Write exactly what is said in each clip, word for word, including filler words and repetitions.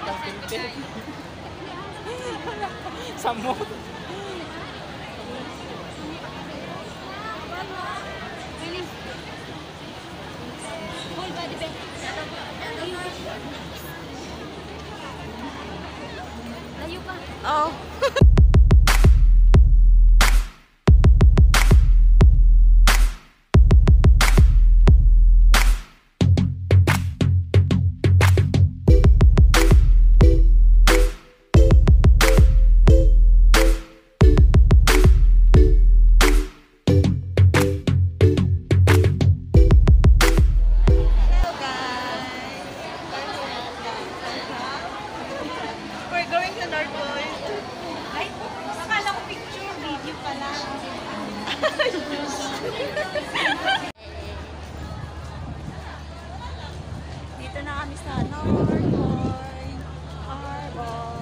Samot. Layo ka. Oh. Dito na kami sa North Point Harbor.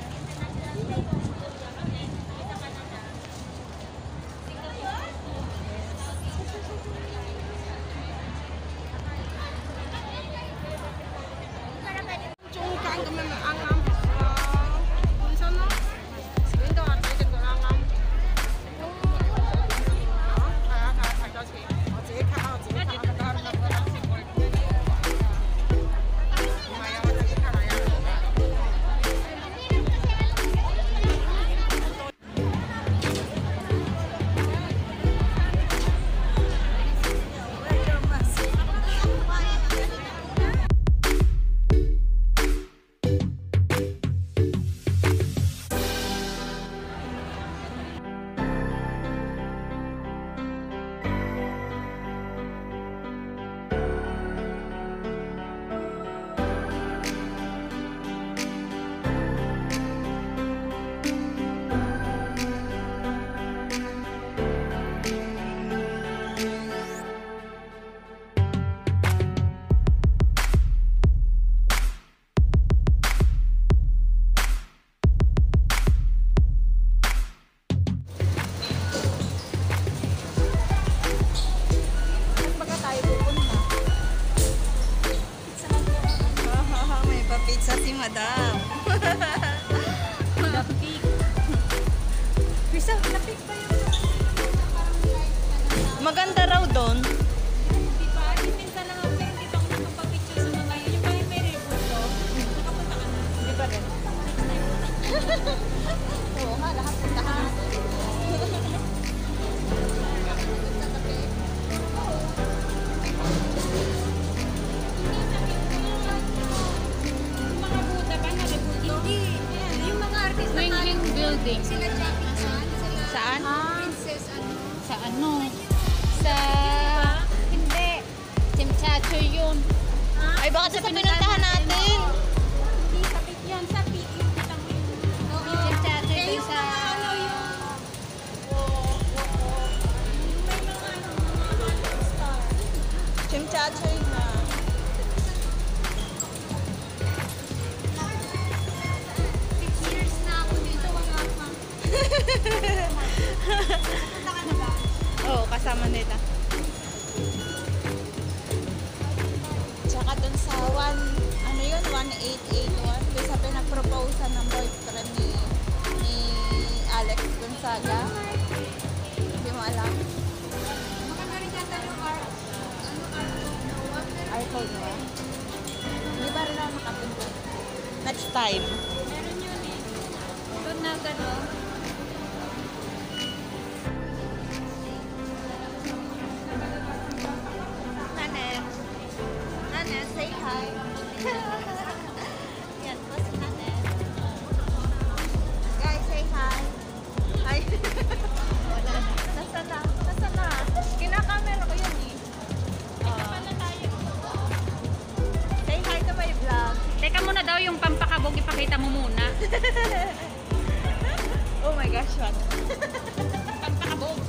Pizza si Madam. Lapik. Pizza, lapik pa yun. Maganda raw doon. Di ba? Minsan lang ako hindi pa ako nakapag-picture sa mga yun. Yung parang may ribbon to. Nakapunta ka na. Di ba rin? Oo nga, lahat puntahan. Swinging building. Sila Jackie Chan, sila Saan? Princess ano. Sa ano? Sa... Hindi. Chimchacho yun. Ay, baka sa pinuntahan natin. Hindi, sa pit yan. Sa pit yung kita mo yun. Yung chimchacho Eh, dun yung sa... mga ano yung... May mga ano, mga star. Chimchachoy na. Six years na ako dito, wala pa. Punta ka na ba? Oo, kasama nila. Tsaka dun sa one, ano yun, one eight eight one. Doon sa pinag-proposean ng boyfriend ni, ni Alex Gonzaga. Hindi mo alam. Maganda rin yata yung art. Ano art? Arcade mo? Hindi ba rin ako makapunta? Next time. Meron yun eh. Doon na gano'n. Nanet. Nanet, say hi. Yan po si Nanet. Guys, say hi. Hi. Wala na. Nasaan na? Nasaan na? Kinakamera ko yun eh. Pala tayo. Say hi to my vlog. Teka muna daw yung pampakabog, ipakita mo muna. Oh my gosh, what? Pampakabog.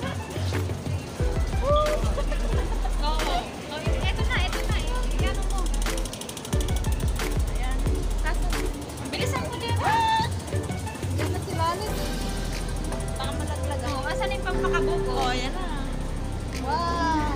Oo. Oh, eto na, eto na. Iyan mo. Ayan. Kaso, Bilisan mo din. dyan na si Lalit. Baka malaglagan. Oh, asan yung pampakabog? Oh, ayan na. Wow!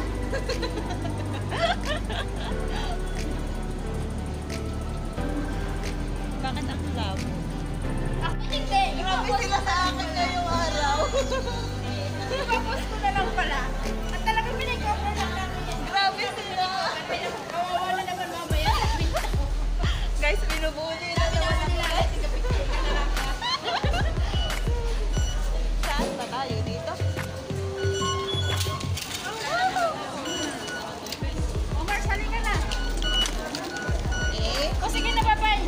reklamo. Ako hindi. Grabe sila sa akin ngayong araw. Ipapost ko na lang pala. At talagang pinag-cover lang namin yan. Grabe sila. Kawawa na naman mamaya. Guys, binubuli na naman Nila, ako. sige-picture ka na lang. Saan ba tayo dito? Omar, sali ka na. Eh, O sige na, bye-bye.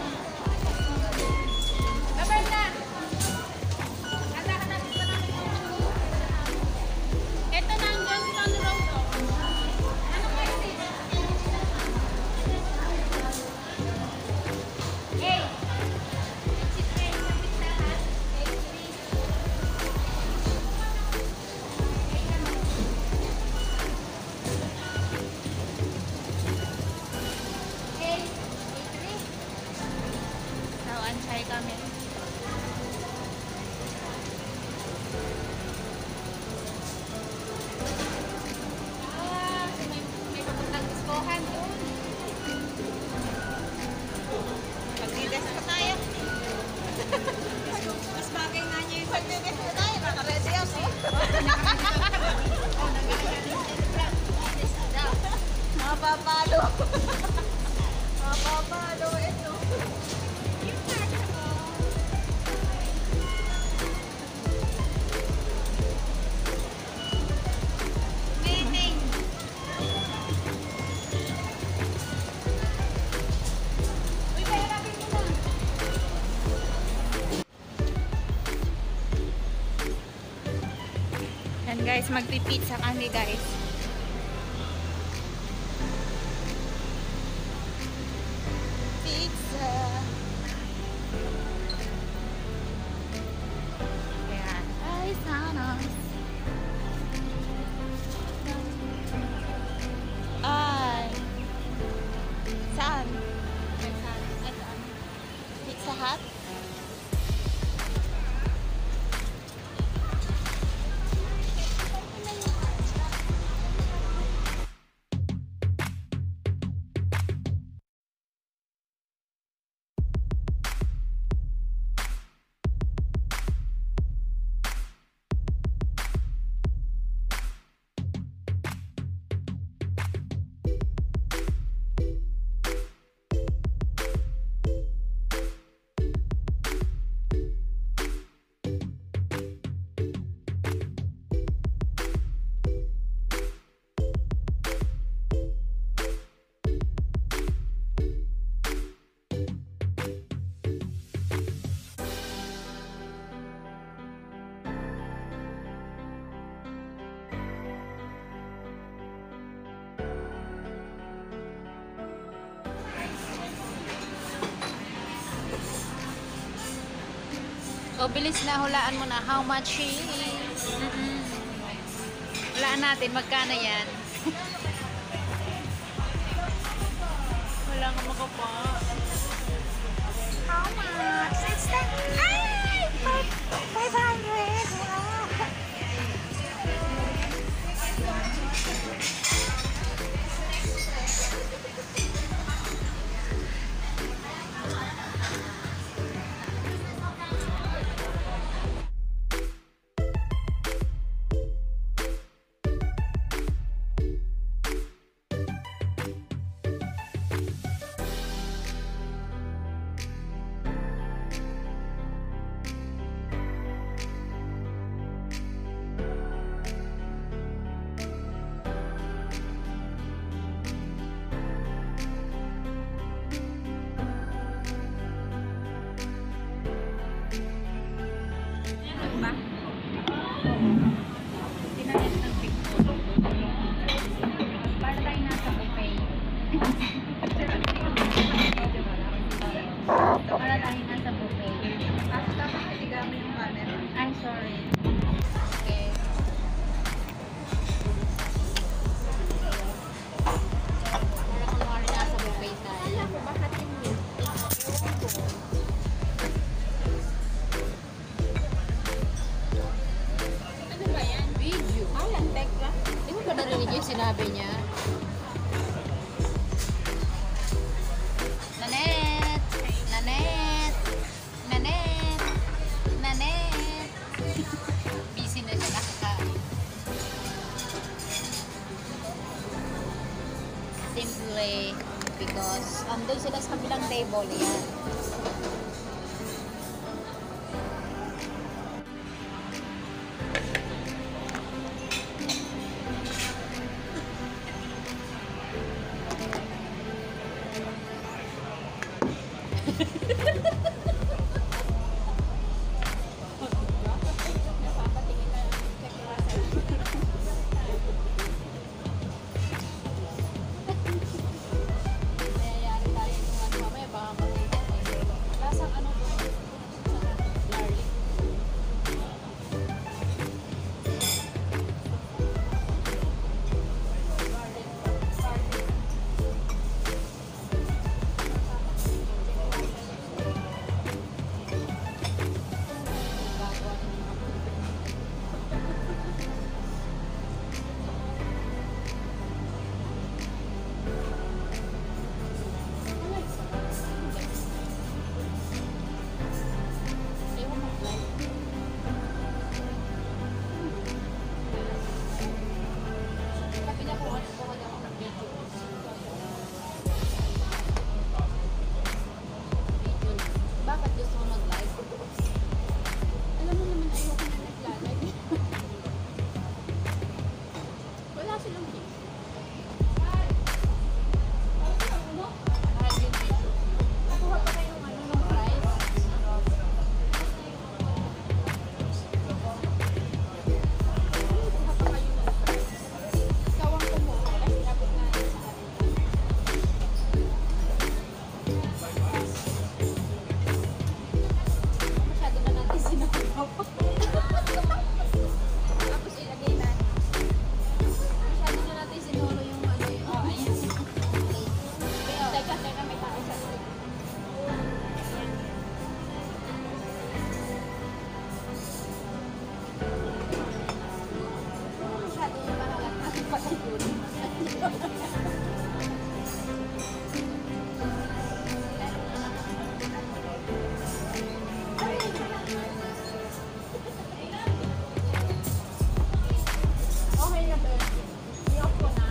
Bye-bye na. Handa ka natin pa namin. Ito na ang John John Road ko. Ano kayo dito? Hey! Sit kayo sa pistahan. Hey, three. Hey, three. nawansay kami. Ah, may, may papuntang diskohan doon. Magdi-desk pa tayo. Mas bagay nga niya yung Magdi-desk pa tayo. Naka-ready ako. Mapapalo. Mapapalo ito. meeting. Uy, kaya natin mo na. Yan guys, magpipizza kami guys. Pizza. Ayan. Ay, sanos. Ay. Saan? Ito. Pizza Hut? O, bilis na, hulaan mo na. How much is? Mm-mm. Hulaan natin, magkano yan? Wala nga makapa. How much? It's the... Ay! five hundred! Wow! kape because andun sila sa kabilang table. Yan. Nangyayari tayo yung ano mamaya baka makita. Lasang ano po? Garlic. Ewan mo, like. Sabi niya kung ano kung ano ako mag-video. Video. Bakit gusto mo mag-live? Alam mo naman ayoko na nagla-live. Wala silang video. Mahal yung video. Nakuha pa kayo ng ano ng price. Kuha pa kayo ng price. Ikaw ang kumuha. Kasi dapat nga yun sa kanila. Masyado na natin sinasayaw. Tapos ilagay na. Masyado na natin sinulo yung ano yung... Oh, ayan. Teka, teka, may tao sa loob. Masyado yung mahalat natin pati yun. Okay na ba? I-off ko na.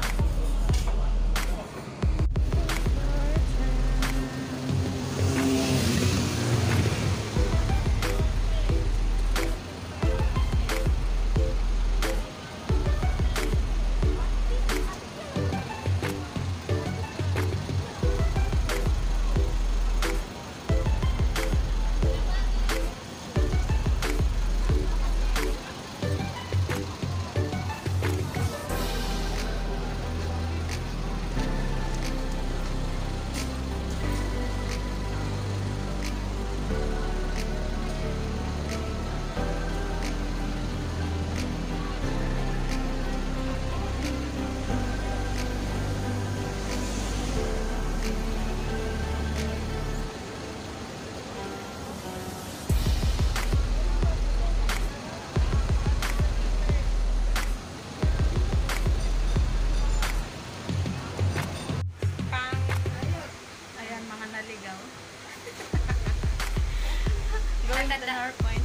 Pang, ayan mga naligaw. Going to the North Point.